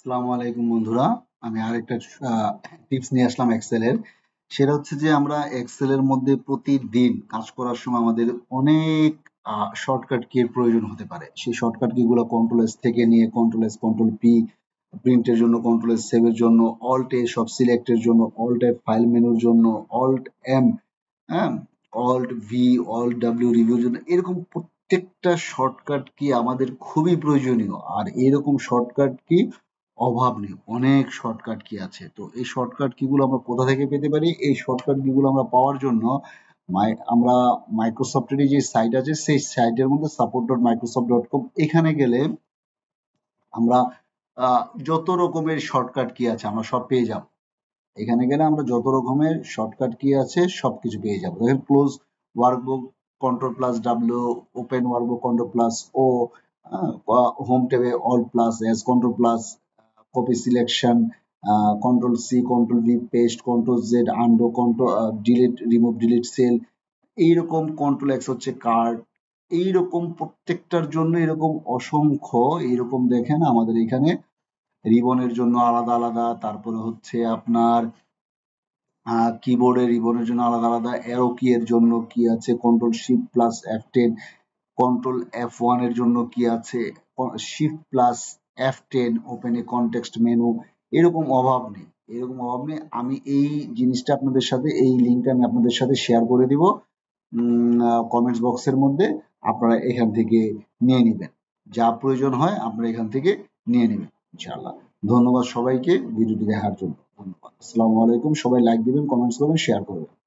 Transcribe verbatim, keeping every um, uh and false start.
আসসালামু আলাইকুম বন্ধুরা, আমি আরেকটা টিপস নিয়ে আসলাম এক্সেলের। সেটা হচ্ছে যে আমরা এক্সেলের মধ্যে প্রতিদিন কাজ করার সময় আমাদের অনেক শর্টকাট কি এর প্রয়োজন হতে পারে। সেই শর্টকাট কি গুলো কন্ট্রোল এস থেকে নিয়ে কন্ট্রোল এস কন্ট্রোল পি প্রিন্টের জন্য, কন্ট্রোল এস সেভের জন্য, অল্ট এ সব সিলেক্টের জন্য, অল্ট এফ ফাইল মেনুর জন্য, অল্ট এম হ্যাঁ অল্ট ভি অল্ট ডাব্লিউ রিভিউর জন্য, এরকম প্রত্যেকটা শর্টকাট কি আমাদের খুবই প্রয়োজনীয়। আর এরকম শর্টকাট কি অভাব নেই, অনেক শর্টকাট কি আছে। তো এই শর্টকাট কিগুলো আমরা কোথা থেকে পেতে পারি? এই শর্টকাট কিগুলো আমরা পাওয়ার জন্য আমরা মাইক্রোসফটের যে সাইট আছে সেই সাইটের মধ্যে support dot Microsoft dot com, এখানে গেলে আমরা যত রকমের শর্টকাট কি আছে আমরা সব পেয়ে যাব। এখানে গেলে আমরা যত রকমের শর্টকাট কি আছে সবকিছু পেয়ে যাবো। দেখেন, close workbook control plus W, open workbook control plus O, home ট্যাবে all plus S, control plus copy selection, control C, control V paste, control Z undo, control delete remove delete cell, এইরকম control X হচ্ছে card. এইরকম প্রত্যেকটার জন্য এরকম অসংখ্য, এইরকম দেখেন আমাদের এখানে রিবনের জন্য আলাদা আলাদা, তারপরে হচ্ছে আপনার কিবোর্ডের রিবনের জন্য আলাদা আলাদা, অ্যারো কি এর জন্য কি আছে, control shift plus F ten, control F one এর জন্য কি আছে, shift plus F ten, open a context menu. এরকম অভাব নেই, এরকম অভাব নেই। আমি এই জিনিসটা আপনাদের সাথে, এই লিঙ্কটা আমি আপনাদের সাথে শেয়ার করে দিব কমেন্টস বক্সের মধ্যে। আপনারা এখান থেকে নিয়ে নেবেন, যা প্রয়োজন হয় আপনারা এখান থেকে নিয়ে নেবেন ইনশাআল্লাহ। ধন্যবাদ সবাইকে ভিডিওটি দেখার জন্য। ধন্যবাদ। আসসালামু আলাইকুম। সবাই লাইক দিবেন, কমেন্টস করবেন, শেয়ার করবেন।